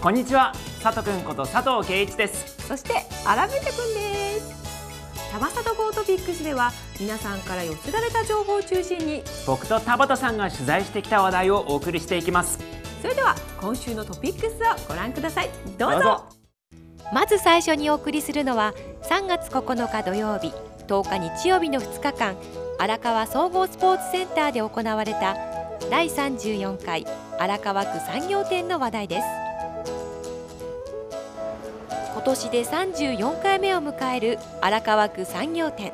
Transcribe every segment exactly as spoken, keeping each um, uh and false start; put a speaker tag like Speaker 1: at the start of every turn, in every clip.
Speaker 1: こんにちは、佐藤くんこと佐藤圭一です。
Speaker 2: そして荒部くんです。玉里ゴートピックスでは皆さんから寄せられた情報を中心に
Speaker 1: 僕と田畑さんが取材してきた話題をお送りしていきます。
Speaker 2: それでは今週のトピックスをご覧ください。どうぞ。
Speaker 1: どうぞ。
Speaker 3: まず最初にお送りするのはさんがつここのか土曜日、とおか日曜日のふつかかん、荒川総合スポーツセンターで行われただいさんじゅうよんかい荒川区産業展の話題です。今年でさんじゅうよんかいめを迎える荒川区産業展。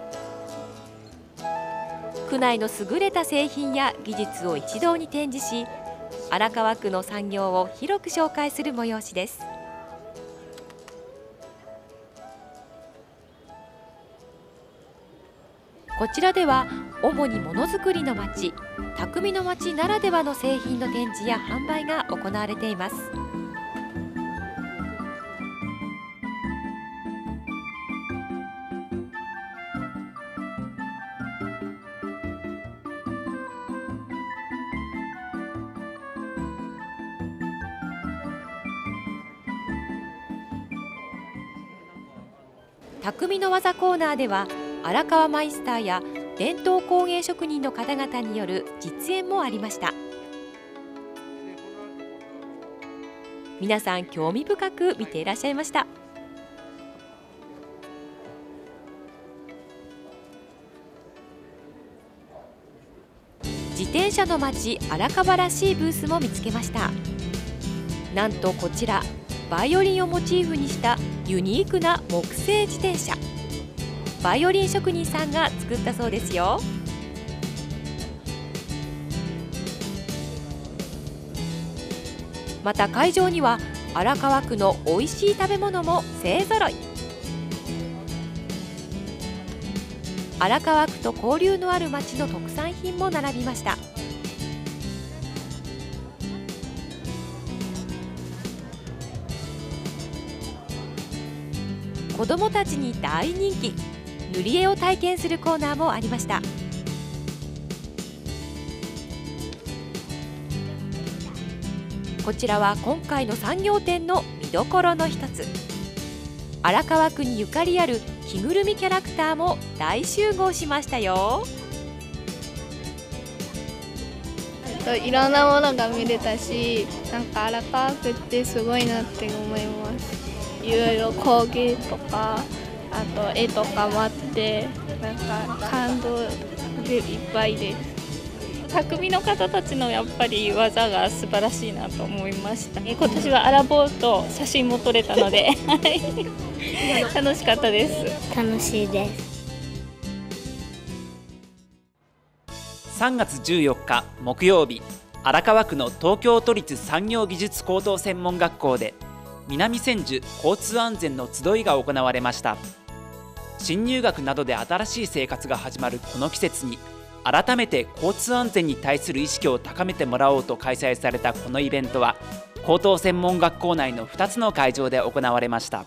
Speaker 3: 区内の優れた製品や技術を一堂に展示し、荒川区の産業を広く紹介する催しです。こちらでは主にものづくりの町、匠の町ならではの製品の展示や販売が行われています。匠の技コーナーでは荒川マイスターや伝統工芸職人の方々による実演もありました。皆さん興味深く見ていらっしゃいました。自転車の街荒川らしいブースも見つけました。なんとこちらバイオリンをモチーフにしたユニークな木製自転車、バイオリン職人さんが作ったそうですよ。また会場には荒川区の美味しい食べ物も勢ぞろい。荒川区と交流のある町の特産品も並びました。子どもたちに大人気、塗り絵を体験するコーナーもありました。こちらは今回の産業展の見どころの一つ。荒川区にゆかりある着ぐるみキャラクターも大集合しましたよ。
Speaker 4: いろんなものが見れたし、なんか荒川区ってすごいなって思います。いろいろ工芸とか、あと絵とかもあって、なんか感動でいっぱいです。
Speaker 5: 匠の方たちのやっぱり技が素晴らしいなと思いました。今年はアラボーと写真も撮れたので楽しかったです。
Speaker 6: 楽しいです。
Speaker 1: さんがつじゅうよっか木曜日、荒川区の東京都立産業技術高等専門学校で南千住交通安全の集いが行われました。新入学などで新しい生活が始まるこの季節に改めて交通安全に対する意識を高めてもらおうと開催されたこのイベントは高等専門学校内のふたつの会場で行われました。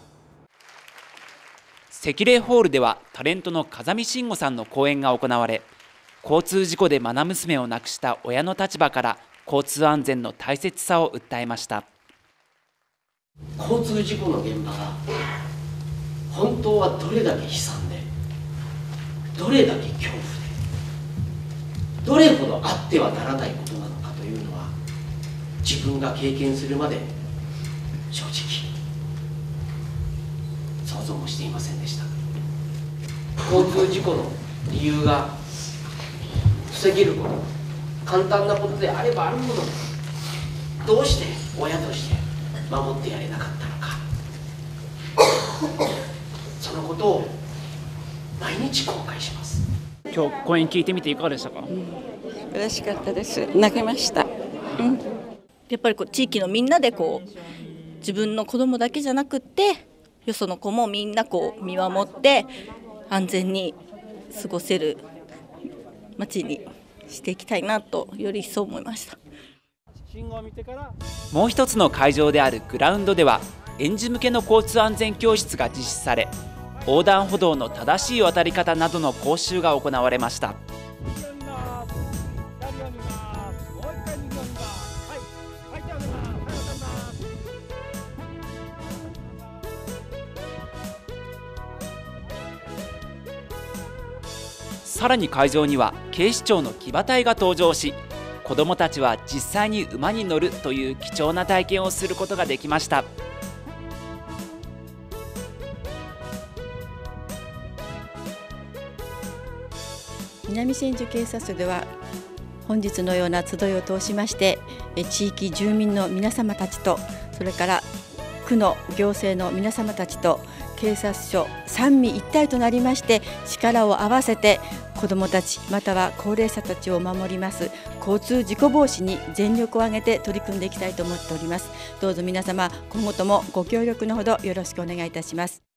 Speaker 1: 赤霊ホールではタレントの風見慎吾さんの講演が行われ、交通事故で愛娘を亡くした親の立場から交通安全の大切さを訴えました。
Speaker 7: 交通事故の現場が本当はどれだけ悲惨で、どれだけ恐怖で、どれほどあってはならないことなのかというのは自分が経験するまで正直想像もしていませんでした。交通事故の理由が防げること、簡単なことであればあるほどどうして親として守ってやれなかったのかそのことを毎日後悔します。
Speaker 1: 今日講演聞いてみていかがでしたか？
Speaker 8: うん、嬉しかったです。泣けました、うん、
Speaker 9: やっぱりこう地域のみんなでこう自分の子供だけじゃなくってよその子もみんなこう見守って安全に過ごせる街にしていきたいなとより一層思いました。
Speaker 1: もう一つの会場であるグラウンドでは園児向けの交通安全教室が実施され、横断歩道の正しい渡り方などの講習が行われました。 さらに会場には警視庁の騎馬隊が登場し、子どもたちは実際に馬に乗るという貴重な体験をすることができました。
Speaker 8: 南千住警察署では本日のような集いを通しまして、地域住民の皆様たちと、それから区の行政の皆様たちと警察署三位一体となりまして、力を合わせて子どもたちまたは高齢者たちを守ります交通事故防止に全力を挙げて取り組んでいきたいと思っております。どうぞ皆様今後ともご協力のほどよろしくお願いいたします。